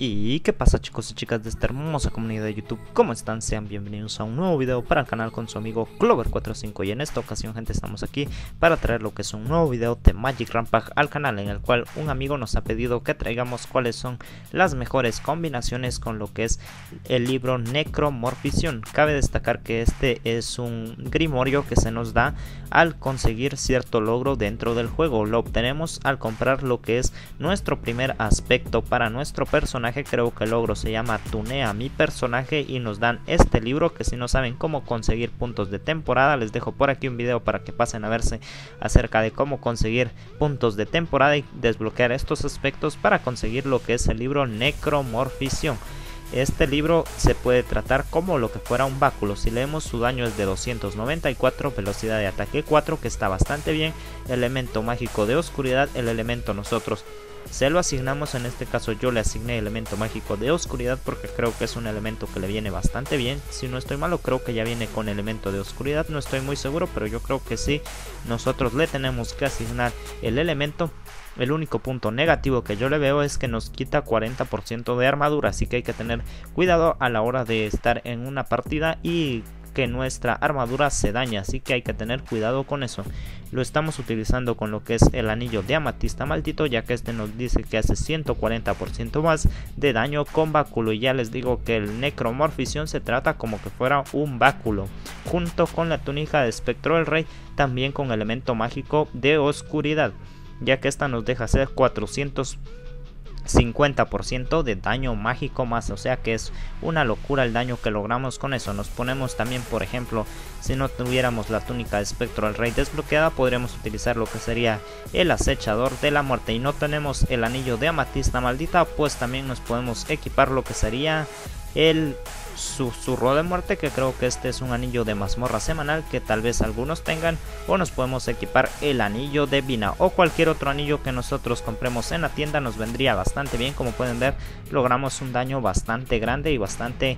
¿Y qué pasa, chicos y chicas de esta hermosa comunidad de YouTube? ¿Cómo están? Sean bienvenidos a un nuevo video para el canal con su amigo Clover45. Y en esta ocasión, gente, estamos aquí para traer lo que es un nuevo video de Magic Rampage al canal, en el cual un amigo nos ha pedido que traigamos cuáles son las mejores combinaciones con lo que es el libro Necromorphision. Cabe destacar que este es un grimorio que se nos da al conseguir cierto logro dentro del juego. Lo obtenemos al comprar lo que es nuestro primer aspecto para nuestro personaje. Creo que el logro se llama Tunea mi personaje, y nos dan este libro, que si no saben cómo conseguir puntos de temporada, les dejo por aquí un video para que pasen a verse acerca de cómo conseguir puntos de temporada y desbloquear estos aspectos para conseguir lo que es el libro Necromorphision. Este libro se puede tratar como lo que fuera un báculo. Si leemos, su daño es de 294, velocidad de ataque 4, que está bastante bien. Elemento mágico de oscuridad, el elemento nosotros se lo asignamos. En este caso yo le asigné elemento mágico de oscuridad porque creo que es un elemento que le viene bastante bien. Si no estoy malo, creo que ya viene con elemento de oscuridad, no estoy muy seguro, pero yo creo que sí. Nosotros le tenemos que asignar el elemento. El único punto negativo que yo le veo es que nos quita 40% de armadura, así que hay que tener cuidado a la hora de estar en una partida y que nuestra armadura se daña, así que hay que tener cuidado con eso. Lo estamos utilizando con lo que es el anillo de amatista maldito, ya que este nos dice que hace 140% más de daño con báculo, y ya les digo que el Necromorphision se trata como que fuera un báculo, junto con la túnica de espectro del rey, también con elemento mágico de oscuridad, ya que esta nos deja hacer 450% de daño mágico más, o sea que es una locura el daño que logramos con eso. Nos ponemos también, por ejemplo, si no tuviéramos la túnica de espectro del rey desbloqueada, podríamos utilizar lo que sería el acechador de la muerte, y no tenemos el anillo de amatista maldita, pues también nos podemos equipar lo que sería el susurro de muerte, que creo que este es un anillo de mazmorra semanal que tal vez algunos tengan, o nos podemos equipar el anillo de Vina o cualquier otro anillo que nosotros compremos en la tienda. Nos vendría bastante bien. Como pueden ver, logramos un daño bastante grande y bastante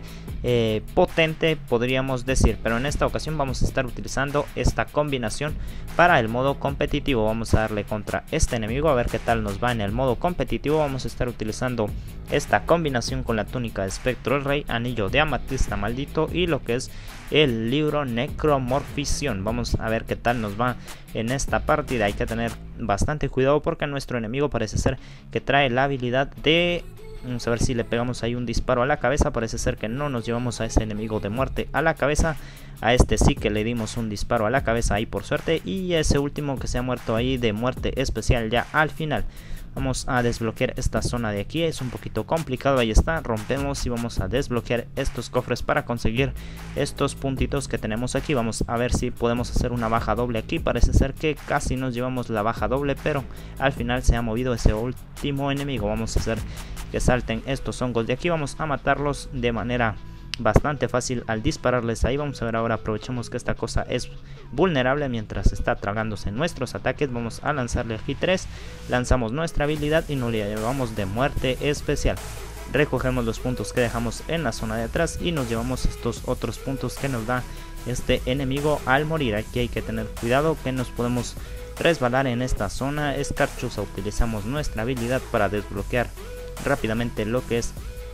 potente, podríamos decir, pero en esta ocasión vamos a estar utilizando esta combinación para el modo competitivo. Vamos a darle contra este enemigo a ver qué tal nos va en el modo competitivo. Vamos a estar utilizando esta combinación con la túnica de espectro del rey, anillo de amatista maldito y lo que es el libro Necromorphision. Vamos a ver qué tal nos va en esta partida. Hay que tener bastante cuidado porque nuestro enemigo parece ser que trae la habilidad de... Vamos a ver si le pegamos ahí un disparo a la cabeza. Parece ser que no nos llevamos a ese enemigo de muerte a la cabeza. A este sí que le dimos un disparo a la cabeza ahí por suerte. Y ese último que se ha muerto ahí de muerte especial ya al final. Vamos a desbloquear esta zona de aquí, es un poquito complicado, ahí está, rompemos y vamos a desbloquear estos cofres para conseguir estos puntitos que tenemos aquí. Vamos a ver si podemos hacer una baja doble aquí. Parece ser que casi nos llevamos la baja doble, pero al final se ha movido ese último enemigo. Vamos a hacer que salten estos hongos de aquí, vamos a matarlos de manera bastante fácil al dispararles ahí. Vamos a ver ahora, aprovechemos que esta cosa es vulnerable mientras está tragándose nuestros ataques. Vamos a lanzarle aquí 3, lanzamos nuestra habilidad y nos la llevamos de muerte especial. Recogemos los puntos que dejamos en la zona de atrás y nos llevamos estos otros puntos que nos da este enemigo al morir. Aquí hay que tener cuidado que nos podemos resbalar en esta zona. Escarchuza, utilizamos nuestra habilidad para desbloquear rápidamente lo que es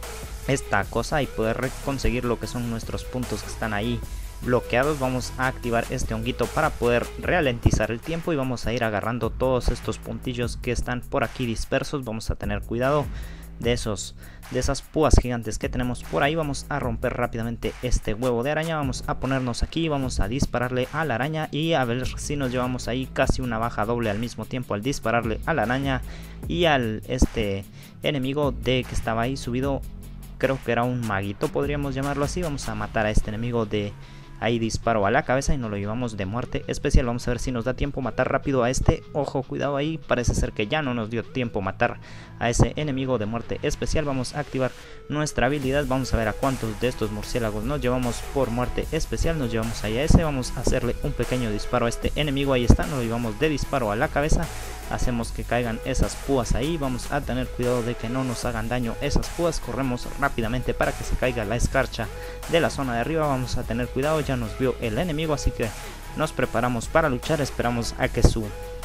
esta cosa y poder conseguir lo que son nuestros puntos que están ahí bloqueados.Amos a activar este honguito para poder ralentizar el tiempo y vamos a ir agarrando todos estos puntillos que están por aquí dispersos. Vamos a tener cuidado de esas púas gigantes que tenemos por ahí. Vamos a romper rápidamente este huevo de araña. Vamos a ponernos aquí, vamos a dispararle a la araña y a ver si nos llevamos ahí casi una baja doble al mismo tiempo al dispararle a la araña y al este enemigo de que estaba ahí subido. Creo que era un maguito, podríamos llamarlo así. Vamos a matar a este enemigo de ahí, disparo a la cabeza y nos lo llevamos de muerte especial. Vamos a ver si nos da tiempo matar rápido a este. Ojo, cuidado ahí, parece ser que ya no nos dio tiempo matar a ese enemigo de muerte especial. Vamos a activar nuestra habilidad. Vamos a ver a cuántos de estos murciélagos nos llevamos por muerte especial. Nos llevamos ahí a ese. Vamos a hacerle un pequeño disparo a este enemigo. Ahí está, nos lo llevamos de disparo a la cabeza. Hacemos que caigan esas púas ahí. Vamos a tener cuidado de que no nos hagan daño esas púas. Corremos rápidamente para que se caiga la escarcha de la zona de arriba. Vamos a tener cuidado, ya nos vio el enemigo, así que nos preparamos para luchar. Esperamos a que su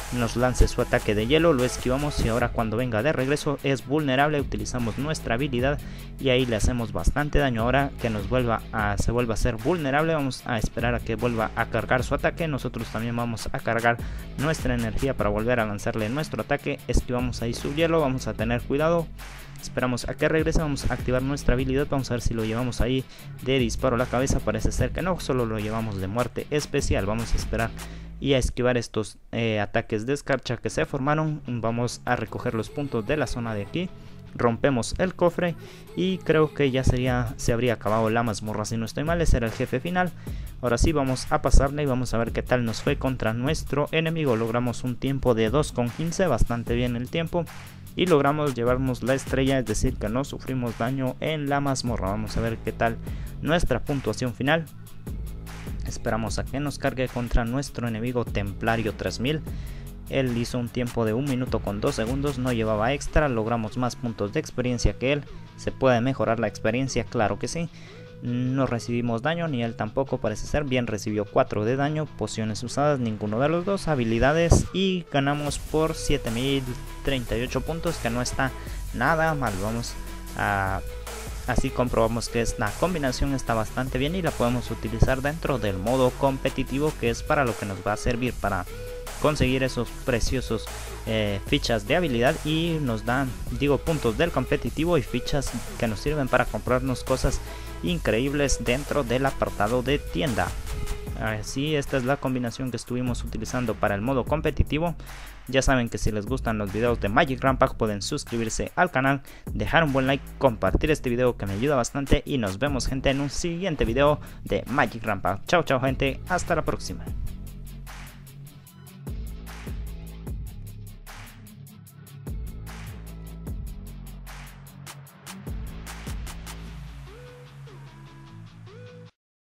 nos lance su ataque de hielo, lo esquivamos y ahora cuando venga de regreso es vulnerable, utilizamos nuestra habilidad y ahí le hacemos bastante daño. Ahora que nos se vuelva a ser vulnerable, vamos a esperar a que vuelva a cargar su ataque. Nosotros también vamos a cargar nuestra energía para volver a lanzarle nuestro ataque. Esquivamos ahí su hielo, vamos a tener cuidado. Esperamos a que regrese, vamos a activar nuestra habilidad, vamos a ver si lo llevamos ahí de disparo a la cabeza. Parece ser que no, solo lo llevamos de muerte especial. Vamos a esperar y a esquivar estos ataques de escarcha que se formaron. Vamos a recoger los puntos de la zona de aquí. Rompemos el cofre y creo que ya se habría acabado la mazmorra si no estoy mal. Ese era el jefe final. Ahora sí vamos a pasarle y vamos a ver qué tal nos fue contra nuestro enemigo. Logramos un tiempo de 2,15, bastante bien el tiempo. Y logramos llevarnos la estrella, es decir que no sufrimos daño en la mazmorra. Vamos a ver qué tal nuestra puntuación final. Esperamos a que nos cargue contra nuestro enemigo Templario 3000. Él hizo un tiempo de 1 minuto con 2 segundos, no llevaba extra, logramos más puntos de experiencia que él. ¿Se puede mejorar la experiencia? Claro que sí. No recibimos daño, ni él tampoco parece ser. Bien, recibió 4 de daño, pociones usadas, ninguno de los dos, habilidades y ganamos por 7038 puntos, que no está nada mal. Vamos a... Así comprobamos que esta combinación está bastante bien y la podemos utilizar dentro del modo competitivo, que es para lo que nos va a servir para conseguir esos preciosos fichas de habilidad y nos dan, puntos del competitivo y fichas que nos sirven para comprarnos cosas increíbles dentro del apartado de tienda. Así, esta es la combinación que estuvimos utilizando para el modo competitivo. Ya saben que si les gustan los videos de Magic Rampage pueden suscribirse al canal, dejar un buen like, compartir este video que me ayuda bastante y nos vemos gente en un siguiente video de Magic Rampage. Chao chao gente, hasta la próxima.